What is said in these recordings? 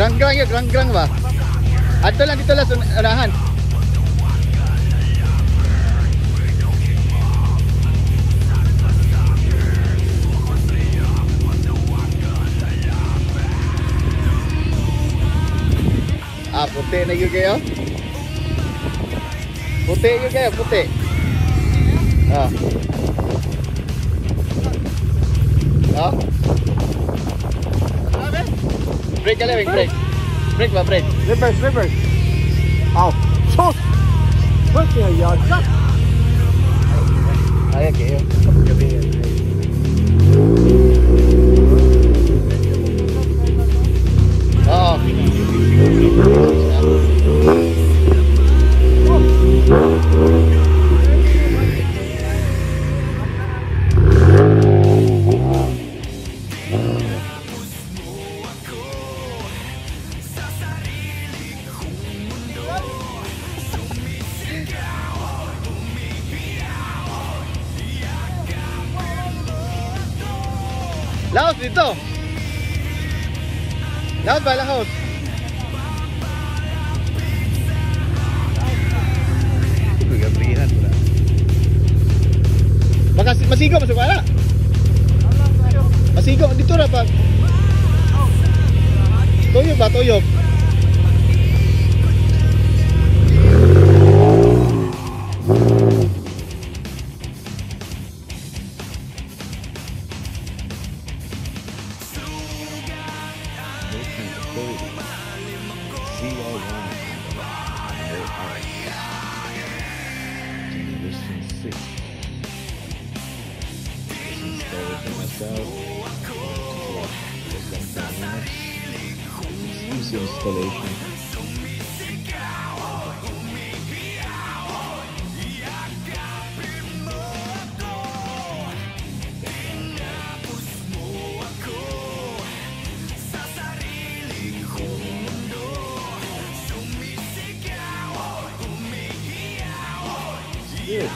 Gerang-gerang ya, gerang-gerang ba? Ato lang dito lang unahan. Ah, puti na yun kayo? Puti yun kayo, puti. Ah. Ah. Break ka lang, break. Break ba, break? Reverse, reverse. Au. Sos! What the hell, y'all? Ay, kayo. Oo. Laos dito. Laos ba, laos? Gabrihan pula. Baka masigo masuk wala. Masigo dito ra pa. Tuyok ba, tuyok? Easy installation. Good.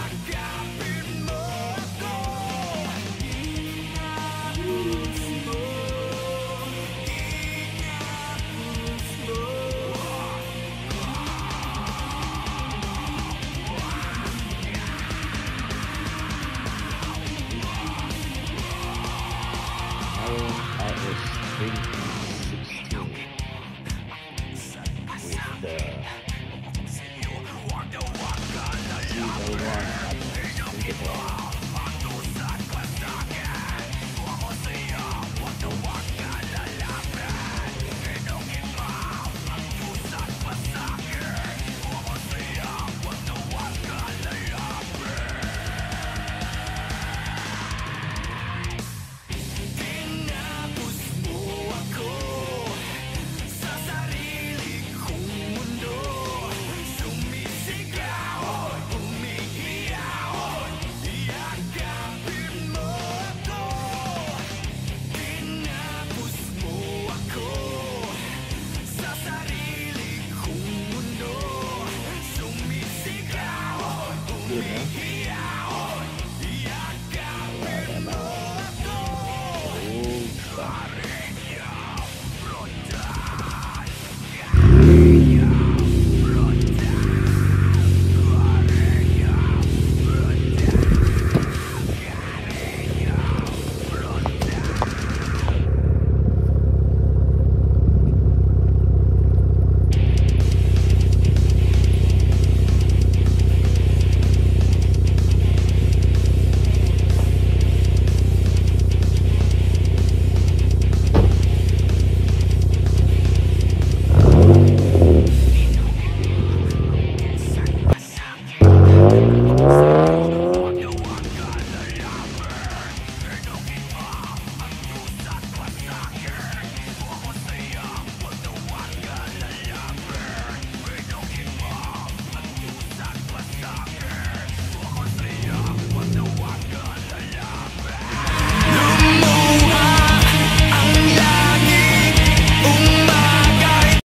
Good, huh?